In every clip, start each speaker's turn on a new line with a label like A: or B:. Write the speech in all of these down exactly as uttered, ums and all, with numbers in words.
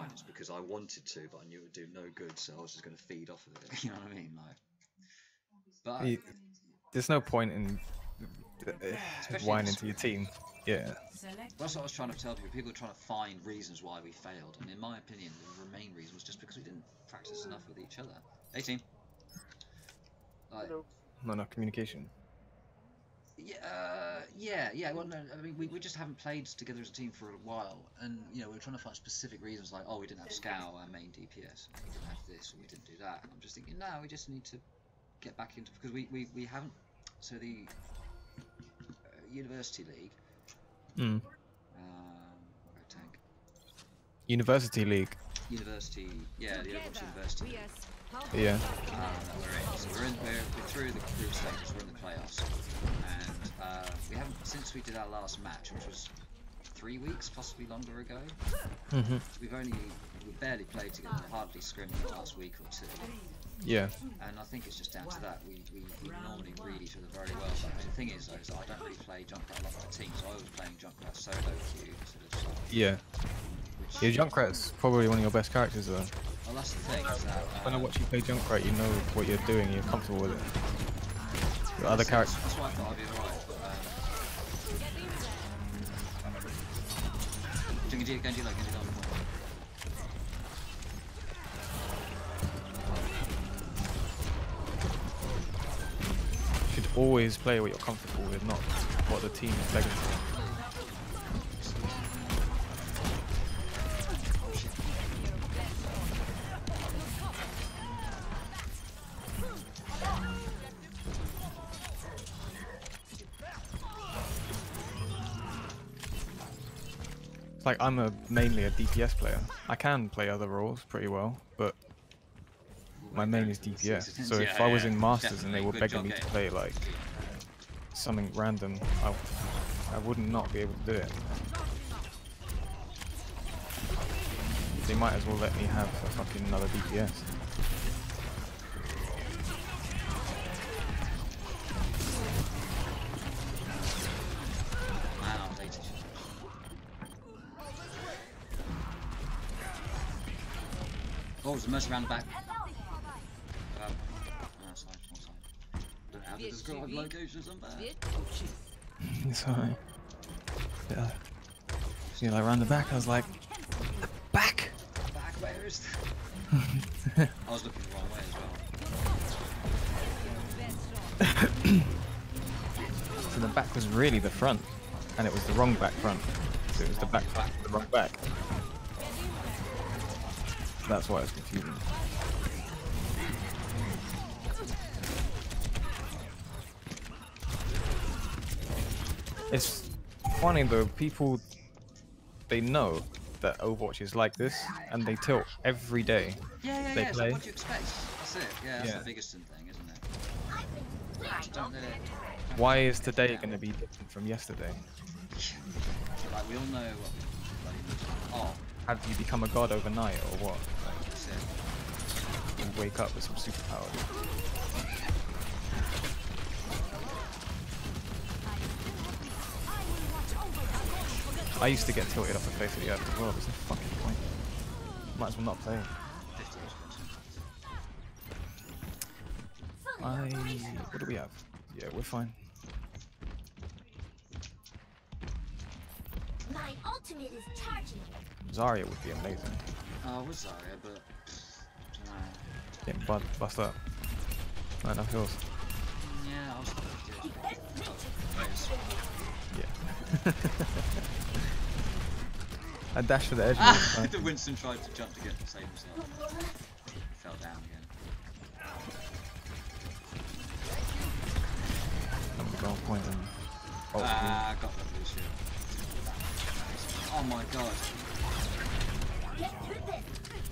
A: fine. It's because I wanted to, but I knew it would do no good, so I was just going to feed off of it. You know what I mean? Like, but
B: You, there's no point in uh, whining to your team. Yeah.
A: That's what I was trying to tell people. People are trying to find reasons why we failed, and in my opinion, the main reason was just because we didn't practice enough with each other. Hey, team. Like,
B: Not enough communication.
A: Yeah, uh, yeah, yeah. Well, no, I mean, we, we just haven't played together as a team for a while, and you know, we're trying to find specific reasons, like, oh, we didn't have Scout, our main D P S, we didn't have this, or we didn't do that. And I'm just thinking, no, we just need to get back into because we we, we haven't. So the uh, University League.
B: Mm.
A: Um, okay, tank.
B: University League.
A: University, yeah, the Overwatch University League.
B: Yeah.
A: Uh, that we're in. So we're in. We're, we're through the group stages. We're in the playoffs, and uh, we haven't since we did our last match, which was three weeks, possibly longer ago.
B: Mm-hmm.
A: We've only we barely played together, hardly scrimmed the last week or two.
B: Yeah.
A: And I think it's just down to that. We, we, we normally read each other very well. But the thing is, though, is I don't really play Junkrat a lot with the team, so I was playing Junkrat solo queue instead of solo.
B: Yeah.
A: Which,
B: Yeah, Junkrat's probably one of your best characters, though.
A: well, that's the thing. Is that, uh,
B: When I watch you play Junkrat, you know what you're doing. You're comfortable with it. Your other characters.
A: That's why I thought I'd be alright. Um, Genji, Genji, like Genji, like.
B: You should always play what you're comfortable with, not what the team is begging for. It's like I'm a mainly a D P S player. I can play other roles pretty well, but my main is D P S. So if I was in Masters and they were begging me to play like something random, I, I wouldn't not be able to do it. They might as well let me have a fucking another D P S.
A: Oh, there's a mercy around the back. Um, no, side, one side. Don't have to describe locations, I'm bad.
B: It's alright. Yeah. See, like around the back, I was like, the back?
A: Back, where is that? I was looking the wrong way as well.
B: So the back was really the front, and it was the wrong back front. So it was the back front, the wrong back. That's why it's confusing. It's funny though, people, they know that Overwatch is like this, and they tilt every day.
A: Yeah, yeah,
B: they
A: yeah.
B: play.
A: So what do you expect? That's it. Yeah, that's
B: Yeah.
A: the biggest thing, isn't it? Just don't let it.
B: Why is today going to be different from yesterday?
A: Like we all know what. Like, oh,
B: Have you become a god overnight, or what? Like,
A: that's it.
B: you wake up with some superpowers. I used to get tilted off the face of the earth as well. There's no fucking point. Might as well not play. I. What do we have? Yeah, we're fine.
C: My ultimate is charging.
B: Zarya would be amazing.
A: Oh, it was Zarya, but. Uh,
B: Getting bu bust up. Not enough heals.
A: yeah, I was thinking.
B: Yeah. I dashed for the edge.
A: Ah, the Winston tried to jump to get to save himself. He fell down again.
B: I'm gonna go on point and. Oh,
A: Ah, I got that blue shield. Oh my god.
C: Get through this.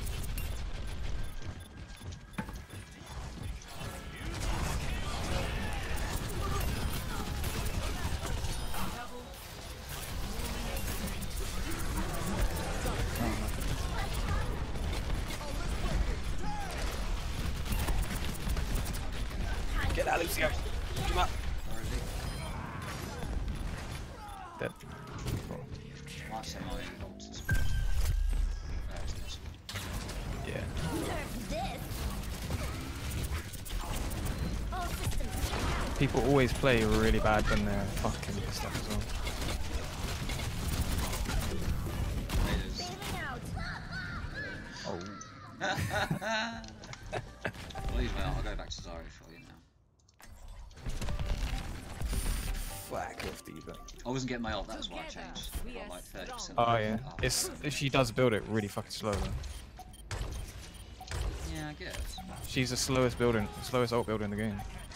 B: get out, Lucio! Come up!
A: Where is he?
B: Dead. Cool.
A: Might say my ult is. Uh, it's this one.
B: People always play really bad when they're fucking pissed off as well. Oh.
A: Please, mate, I'll go back to Zarya for you now.
B: Whack off D.Va.
A: I wasn't getting my ult, that was why I changed. I got like thirty percent.
B: Oh yeah, it's if she does build it really fucking slow though.
A: Yeah, I guess.
B: She's the slowest building, slowest ult builder in the game.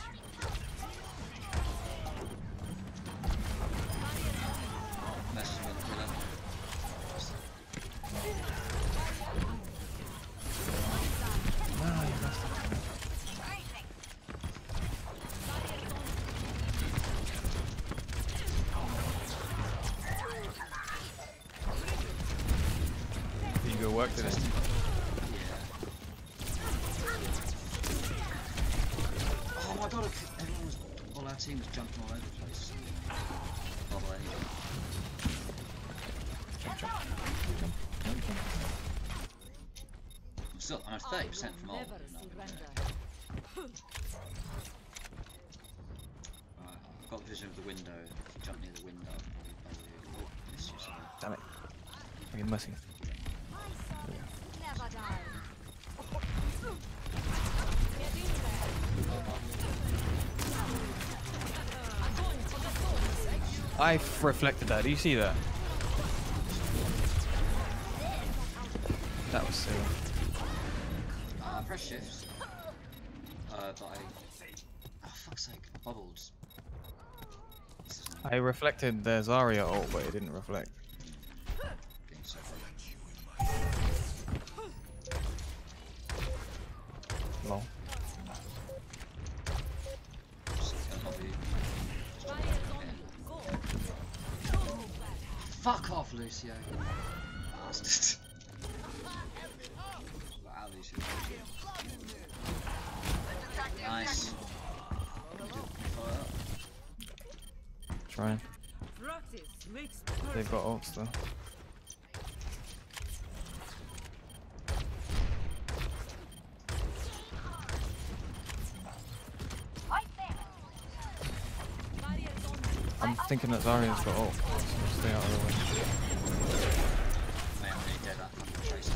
A: Messes with the killer.
B: Did you go work today?
A: Oh my god, everyone was, all our team was jumping all over the place. Oh, well, anyway.
B: Jump, jump, jump, jump, jump.
A: I'm still, I'm thirty percent from all. No, right, I've got vision of the window. If you jump near the window, I'll probably buzz you. Oh, missed you somewhere.
B: Damn it. I'm getting messy.
C: Never die.
B: I reflected that. Do you see that? That was so.
A: Uh, I pressed shift. Uh, but I. Oh, fuck's sake, I bubbled.
B: I reflected the Zarya ult, but it didn't reflect.
A: Getting so
B: Lol.
A: Fuck off, Lucio. Bastard. Wow, Lucio. Nice.
B: Trying. They've got ults though. I'm thinking that Zarya's got ult. So stay out of the way.
A: Man, I'm really dead. That fucking chase.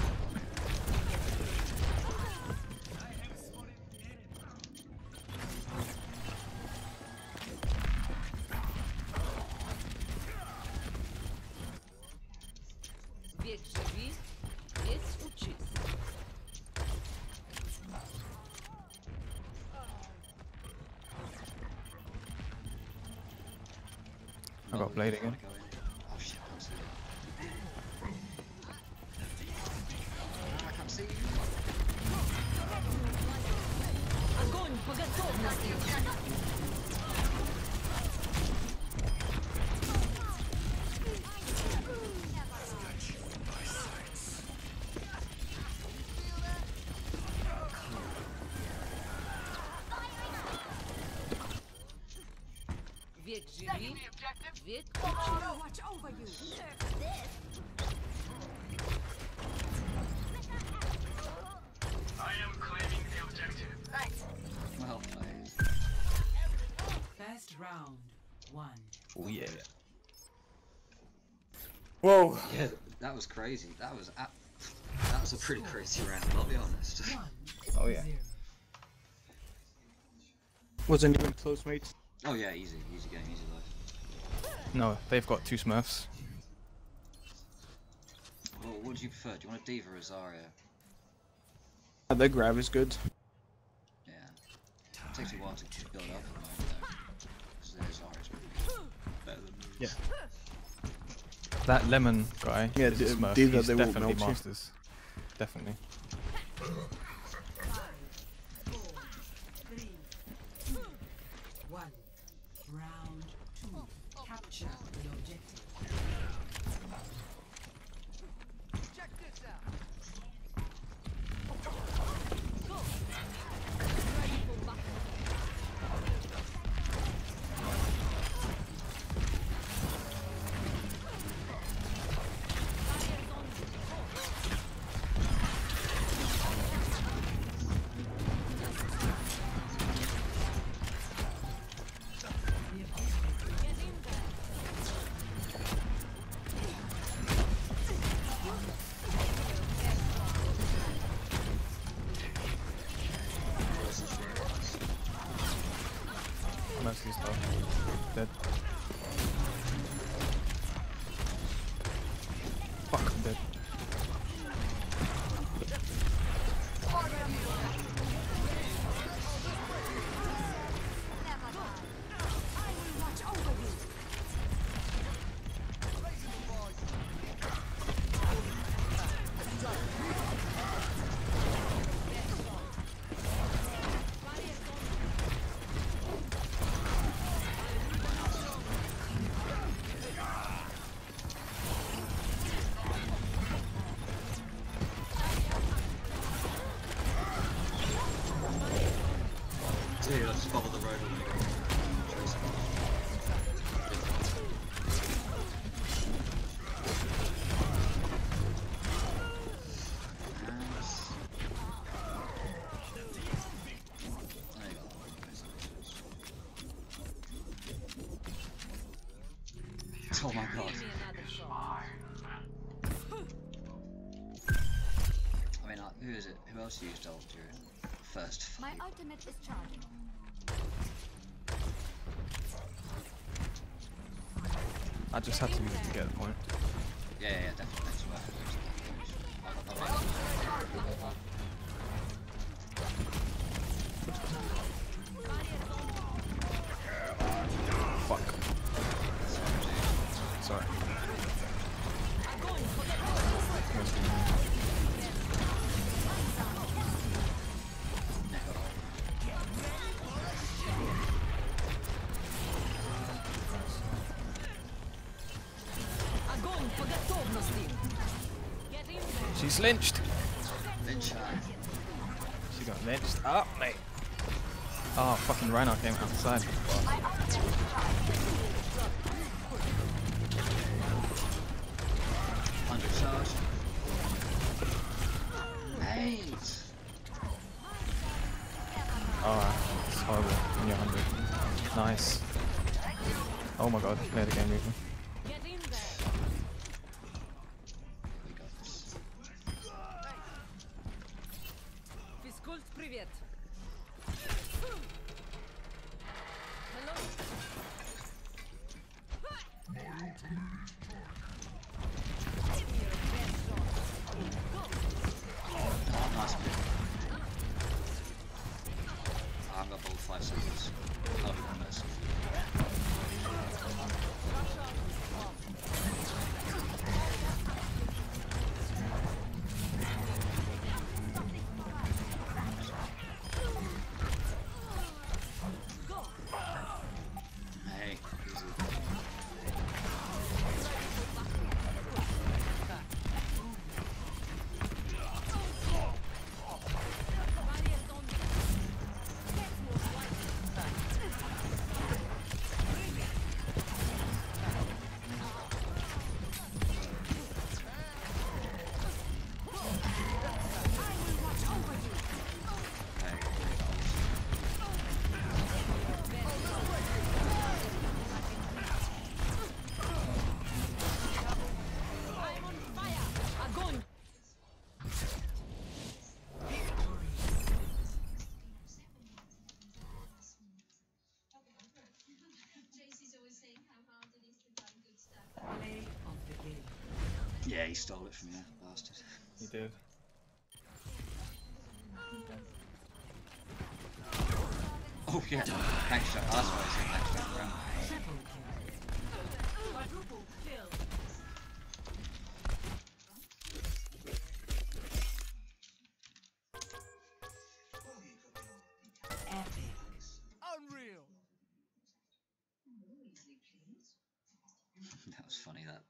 D: Wiek żywi, jest uczysk.
B: I got Blade again.
A: Oh shit, I can't see it. Ah, I can't see you.
D: Огонь по готовности. Wiek żywi, wiek uczysk.
A: Well played.
E: First round, one.
B: Oh yeah.
F: Whoa.
A: Yeah, that was crazy. That was a that was a pretty crazy round, I'll be honest.
E: One.
B: Oh yeah.
E: Zero.
F: Wasn't even close, mate.
A: Oh yeah, easy, easy game, easy life.
B: No, they've got two Smurfs.
A: Well, what do you prefer? Do you want a D.Va or a Zarya?
F: Uh, the grab is good.
A: Yeah. It takes a while to build up at the moment though. Because their Zarya's better than me.
B: Yeah. That lemon guy
F: Yeah,
B: is a
F: D-
B: Smurf.
F: D.Va,
B: He's
F: they won't
B: definitely
F: melt you.
B: Masters. Definitely.
E: Three, two, one. Round two. Capture the objective.
B: Lucy's low. Dead. Fuck, I'm dead.
A: Dude, I just followed the road and chase him. Nice. There you go. Oh my god.
D: Give me another shot.
A: I mean, like, who is it? Who else used ult during the first
C: My
A: fight?
C: ultimate is charging.
B: I just had to use it to get the point.
A: Yeah, yeah, yeah, definitely. That's what I got.
B: Fuck. Sorry.
D: Огонь по готовности. Get in there.
B: She's lynched.
A: Lynch her.
B: She got lynched up, mate. Oh, fucking Rhino came outside.
A: Hundred charge. Mate.
B: Oh, it's horrible. When you're one hundred. Nice. Oh my god, play the game even.
D: Get in there.
A: We got this.
D: Физкульт, привет. Hello.
A: Oh, nice bit. I've got all five seconds. I'll be one mercy. Hey, easy. Hey,
D: I'm on fire. Огонь.
E: Play of the game.
A: yeah, he stole it from you, bastard.
B: He did.
A: Oh yeah, thanks, Jack. That's why I said thanks, Jack Brown.
E: Triple kill.
D: Quadruple kill.
E: Epic.
A: That was funny, that.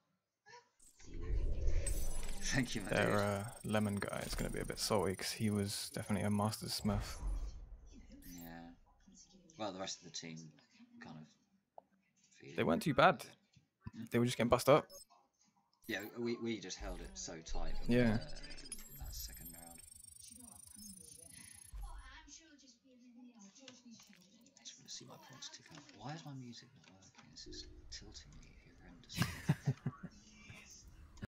A: Thank you, my
B: Their
A: dude.
B: uh, lemon guy is going to be a bit salty because he was definitely a master smurf.
A: Yeah. Well, the rest of the team kind of. feed
B: They
A: it.
B: weren't too bad. They were just getting bust up.
A: Yeah, we, we just held it so tight. On,
B: Yeah.
A: Uh, in that second round. I just want to see my points tick up. Why is my music not working? This is tilting me horrendously.